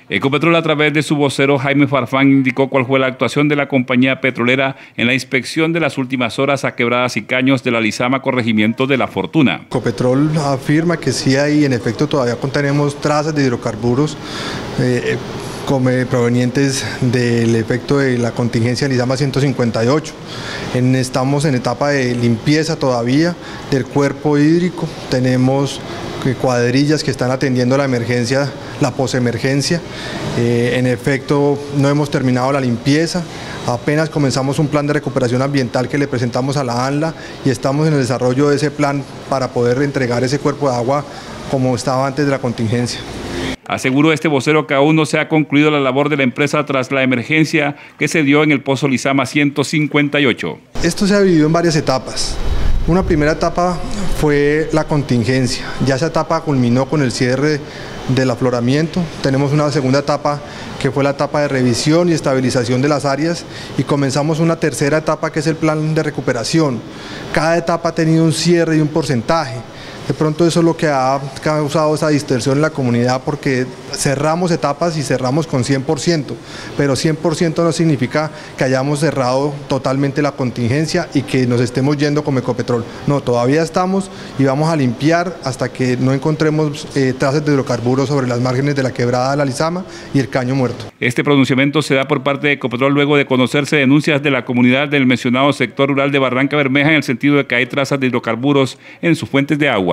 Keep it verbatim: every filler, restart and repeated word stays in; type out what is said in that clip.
Ecopetrol, a través de su vocero Jaime Farfán, indicó cuál fue la actuación de la compañía petrolera en la inspección de las últimas horas a quebradas y caños de la Lizama, corregimiento de La Fortuna. Ecopetrol afirma que sí hay, en efecto, todavía contenemos trazas de hidrocarburos eh, como provenientes del efecto de la contingencia Lizama ciento cincuenta y ocho. En, estamos en etapa de limpieza todavía del cuerpo hídrico. Tenemos cuadrillas que están atendiendo la emergencia, la posemergencia. Eh, en efecto, no hemos terminado la limpieza. Apenas comenzamos un plan de recuperación ambiental que le presentamos a la ANLA y estamos en el desarrollo de ese plan para poder entregar ese cuerpo de agua como estaba antes de la contingencia. Aseguró este vocero que aún no se ha concluido la labor de la empresa tras la emergencia que se dio en el pozo Lizama ciento cincuenta y ocho. Esto se ha dividido en varias etapas. Una primera etapa fue la contingencia. Ya esa etapa culminó con el cierre del afloramiento. Tenemos una segunda etapa que fue la etapa de revisión y estabilización de las áreas, y comenzamos una tercera etapa que es el plan de recuperación. Cada etapa ha tenido un cierre y un porcentaje. De pronto eso es lo que ha causado esa distorsión en la comunidad, porque cerramos etapas y cerramos con cien por ciento, pero cien por ciento no significa que hayamos cerrado totalmente la contingencia y que nos estemos yendo como Ecopetrol. No, todavía estamos y vamos a limpiar hasta que no encontremos eh, trazas de hidrocarburos sobre las márgenes de la quebrada de la Lizama y el caño muerto. Este pronunciamiento se da por parte de Ecopetrol luego de conocerse denuncias de la comunidad del mencionado sector rural de Barranca Bermeja en el sentido de que hay trazas de hidrocarburos en sus fuentes de agua.